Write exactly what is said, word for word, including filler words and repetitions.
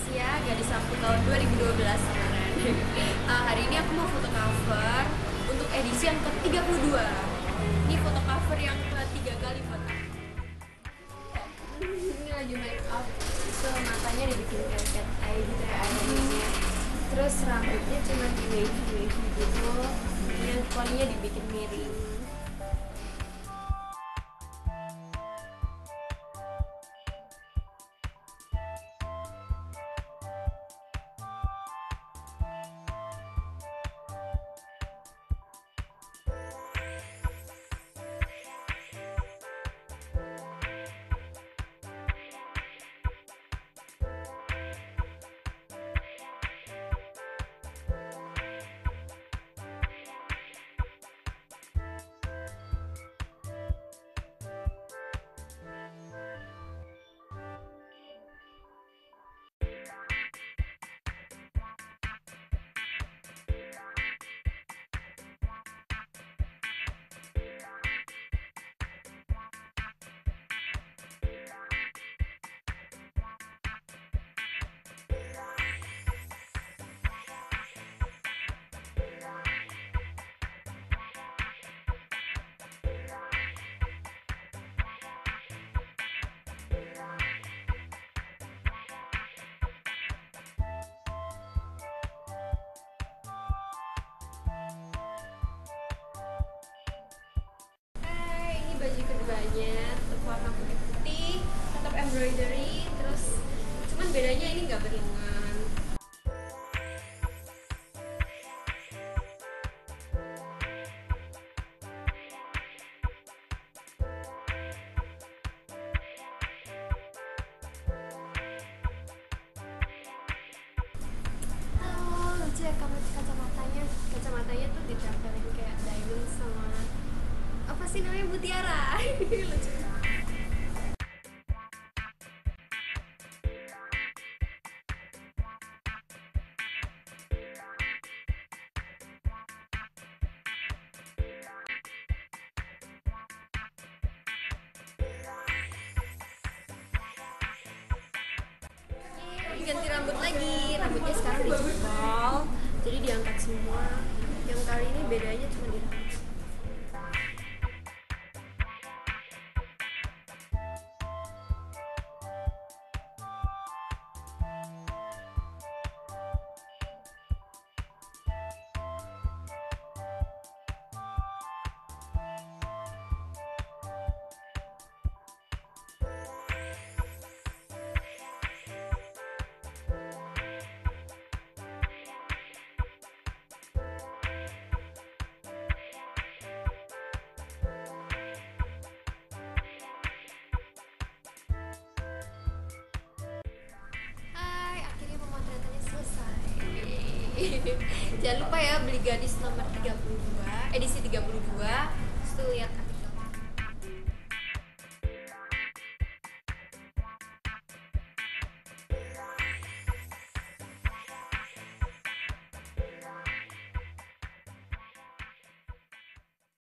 Anastasia, gadis aku tahun dua ribu dua belas kemarin. uh, Hari ini aku mau foto cover untuk edisi yang ke tiga puluh dua. Ini foto cover yang ketiga kali foto. Ini lagi make up. So, matanya dibikin kayak cat eye gitu ya, eyelinernya. Terus rambutnya cuma di wavy wavy gitu. Yang kualinya dibikin miring. Baju keduanya tetap warna putih, tetap embroidery, terus cuman bedanya ini nggak berlengan. Oh, lucu ya kamu kacamatanya. Kacamatanya tuh ditempelin kayak diamond sama apa sih namanya, mutiara. Lucu. Ganti rambut lagi, rambutnya sekarang dijempol, jadi diangkat semua. Yang kali ini bedanya cuma di rambut. Jangan lupa ya beli gadis nomor tiga puluh dua, edisi tiga puluh dua. Terus tuh lihat